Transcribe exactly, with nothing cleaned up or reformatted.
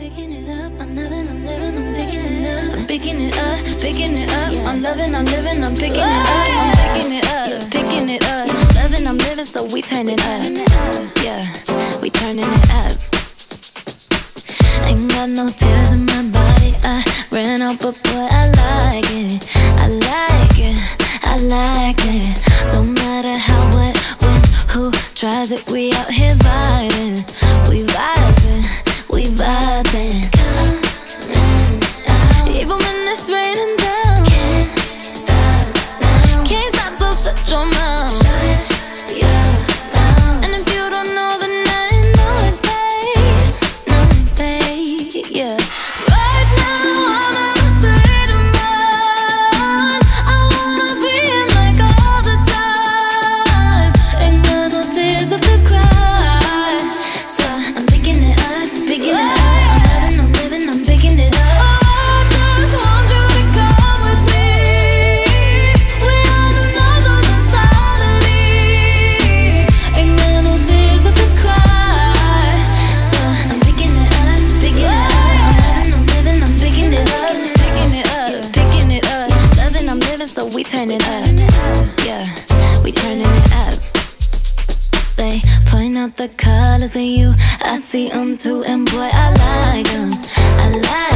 picking it up, I'm loving, I'm living, I'm picking it up. I'm picking it up, picking it up. I'm loving, I'm living, I'm picking it up. I'm picking it up, picking it up. Loving, I'm living, so we turn it up. Yeah, we turning it up. Ain't got no tears in my body. I ran out, but boy, I like it. I like it, I like it. Don't matter how, what, when, who tries it. We out here vibing, we vibing, we vibing. Even when it's raining down, can't stop now. Can't stop, so shut your mouth. Shut your mouth. And if you don't know, then I know it, babe. Know it, babe, yeah. Right now, I'm in a state of mind. I wanna be in like all the time. Ain't got no tears left to cry. So I'm picking it up, picking it up. I'm loving, I'm living, I'm picking it up. So we turn it up, yeah, we turning it up. They point out the colors in you, I see them too, and boy, I like them, I like